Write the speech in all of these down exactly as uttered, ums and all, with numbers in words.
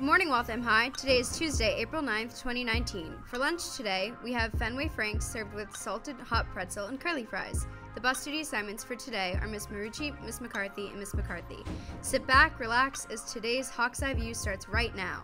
Good morning, Waltham High. Today is Tuesday, April ninth, twenty nineteen. For lunch today, we have Fenway Franks served with salted hot pretzel and curly fries. The bus duty assignments for today are Miss Marucci, Miss McCarthy, and Miss McCarthy. Sit back, relax, as today's Hawk's Eye View starts right now.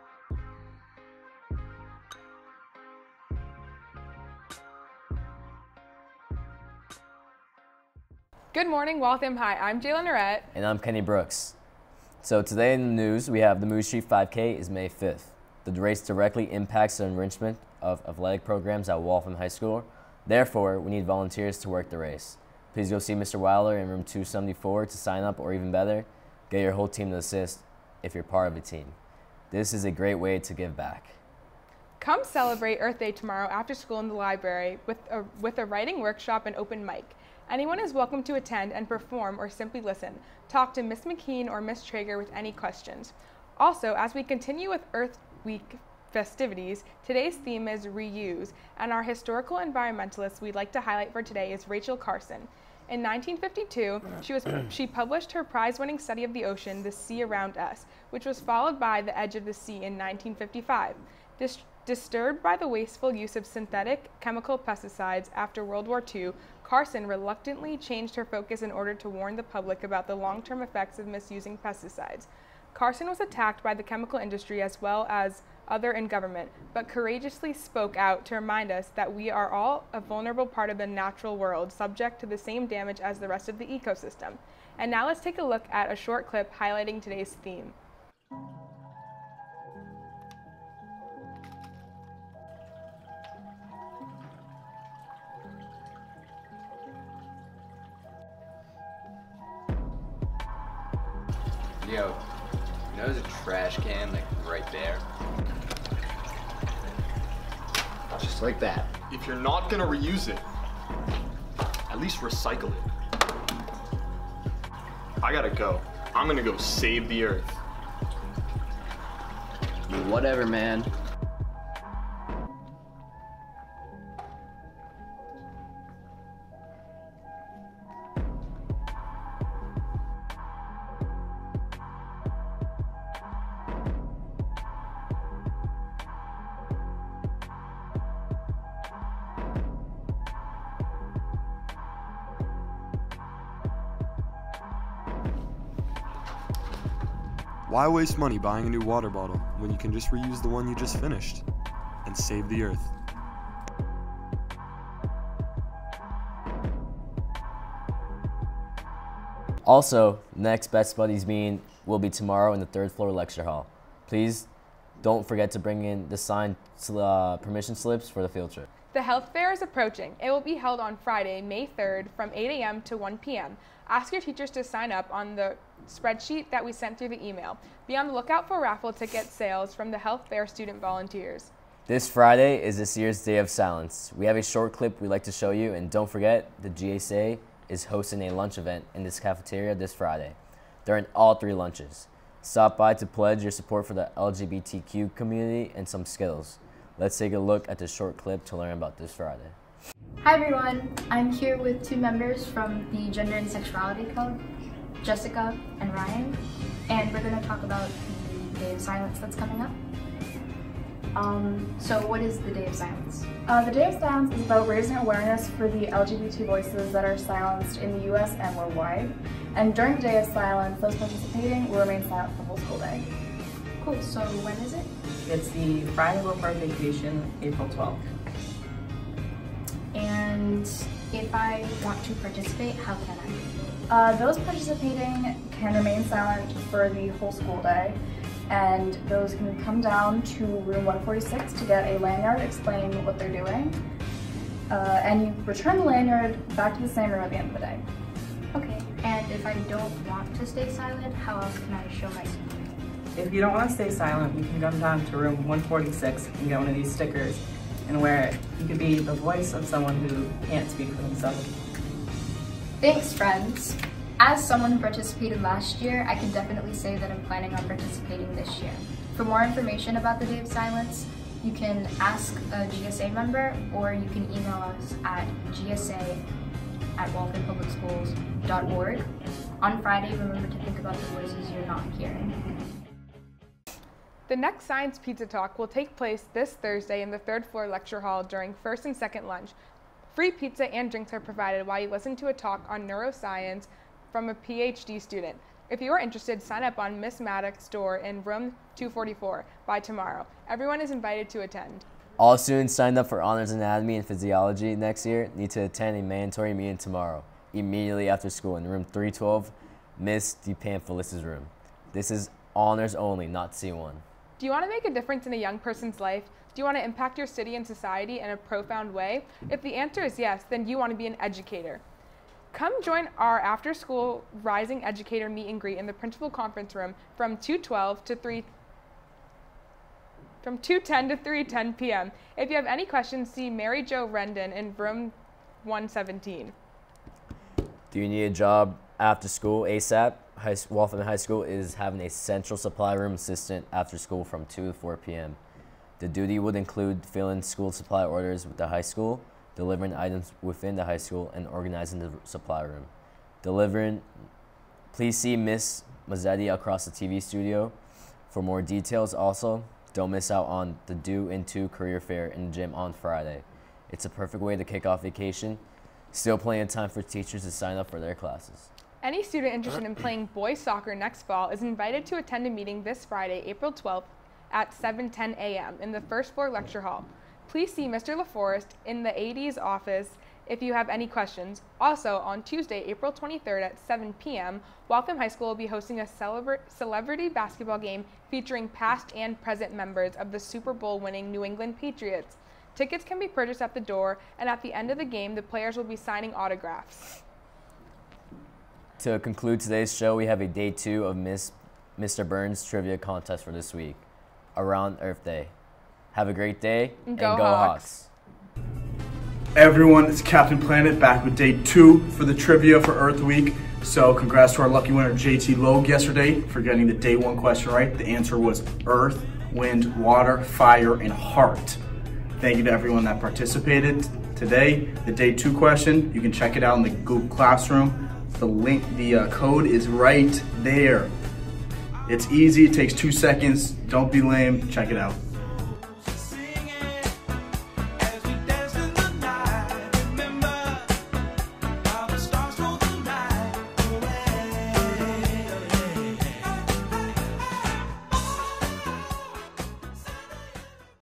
Good morning, Waltham High. I'm Jayla Norette. And I'm Kenny Brooks. So today in the news, we have the Moody Street five K is May fifth. The race directly impacts the enrichment of athletic programs at Waltham High School. Therefore, we need volunteers to work the race. Please go see Mister Wilder in room two seventy-four to sign up, or even better, get your whole team to assist if you're part of a team. This is a great way to give back. Come celebrate Earth Day tomorrow after school in the library with a, with a writing workshop and open mic. Anyone is welcome to attend and perform or simply listen. Talk to Miss McKean or Miss Traeger with any questions. Also, as we continue with Earth Week festivities, today's theme is reuse, and our historical environmentalist we'd like to highlight for today is Rachel Carson. In nineteen fifty-two, she, was, she published her prize-winning study of the ocean, The Sea Around Us, which was followed by The Edge of the Sea in nineteen fifty-five. This, disturbed by the wasteful use of synthetic chemical pesticides after World War Two, Carson reluctantly changed her focus in order to warn the public about the long-term effects of misusing pesticides. Carson was attacked by the chemical industry as well as other in government, but courageously spoke out to remind us that we are all a vulnerable part of the natural world, subject to the same damage as the rest of the ecosystem. And now let's take a look at a short clip highlighting today's theme. Yo, you know there's a trash can like right there? Just like that. If you're not gonna reuse it, at least recycle it. I gotta go. I'm gonna go save the earth. Whatever, man. Why waste money buying a new water bottle when you can just reuse the one you just finished and save the earth? Also, next Best Buddies meeting will be tomorrow in the third floor lecture hall. Please don't forget to bring in the signed uh, permission slips for the field trip. The health fair is approaching. It will be held on Friday, May third from eight A M to one P M Ask your teachers to sign up on the spreadsheet that we sent through the email. Be on the lookout for raffle ticket sales from the health fair student volunteers. This Friday is this year's Day of Silence. We have a short clip we'd like to show you, and don't forget, the G S A is hosting a lunch event in this cafeteria this Friday during all three lunches. Stop by to pledge your support for the L G B T Q community and some skills. Let's take a look at this short clip to learn about this Friday. Hi everyone, I'm here with two members from the Gender and Sexuality Club, Jessica and Ryan, and we're going to talk about the Day of Silence that's coming up. Um, so what is the Day of Silence? Uh, the Day of Silence is about raising awareness for the L G B T voices that are silenced in the U S and worldwide. And during the Day of Silence, those participating will remain silent the whole school day. Cool, so when is it? It's the Friday before vacation, April twelfth. And if I want to participate, how can I? Uh, those participating can remain silent for the whole school day, and those can come down to room one forty-six to get a lanyard explaining what they're doing. Uh, and you return the lanyard back to the same room at the end of the day. Okay, and if I don't want to stay silent, how else can I show my support? If you don't want to stay silent, you can come down to room one forty-six and get one of these stickers and wear it. You could be the voice of someone who can't speak for themselves. Thanks, friends. As someone who participated last year, I can definitely say that I'm planning on participating this year. For more information about the Day of Silence, you can ask a G S A member, or you can email us at G S A at waltham public schools dot org. On Friday, remember to think about the voices you're not hearing. The next Science Pizza Talk will take place this Thursday in the third floor lecture hall during first and second lunch. Free pizza and drinks are provided while you listen to a talk on neuroscience from a P H D student. If you are interested, sign up on Miss Maddox's door in room two forty-four by tomorrow. Everyone is invited to attend. All students signed up for Honors Anatomy and Physiology next year need to attend a mandatory meeting tomorrow, immediately after school in room three twelve, Miss DePamphilis' room. This is honors only, not C one. Do you want to make a difference in a young person's life? Do you want to impact your city and society in a profound way? If the answer is yes, then you want to be an educator. Come join our after-school Rising Educator meet and greet in the principal conference room from two twelve to three from two ten to three ten p m If you have any questions, see Mary Jo Rendon in room one seventeen. Do you need a job after school ASAP? High, Waltham High School is having a central supply room assistant after school from two to four p m The duty would include filling school supply orders with the high school, delivering items within the high school, and organizing the supply room. Delivering, please see Miss Mazzetti across the T V studio for more details. Also, don't miss out on the Do Into Career Fair in the gym on Friday. It's a perfect way to kick off vacation. Still plenty of time for teachers to sign up for their classes. Any student interested in playing boys soccer next fall is invited to attend a meeting this Friday, April twelfth at seven ten a m in the first floor lecture hall. Please see Mister LaForest in the A D's office if you have any questions. Also, on Tuesday, April twenty-third at seven p m, Waltham High School will be hosting a celebra- celebrity basketball game featuring past and present members of the Super Bowl winning New England Patriots. Tickets can be purchased at the door, and at the end of the game, the players will be signing autographs. To conclude today's show, we have a day two of Miss Mister Burns trivia contest for this week, around Earth Day. Have a great day, and go, and go Hawks. Hawks. Everyone, it's Captain Planet back with day two for the trivia for Earth Week. So congrats to our lucky winner J T Logue yesterday for getting the day one question right. The answer was Earth, Wind, Water, Fire, and Heart. Thank you to everyone that participated today. The day two question, you can check it out in the Google Classroom. The link, the uh, code is right there. It's easy, it takes two seconds. Don't be lame, check it out.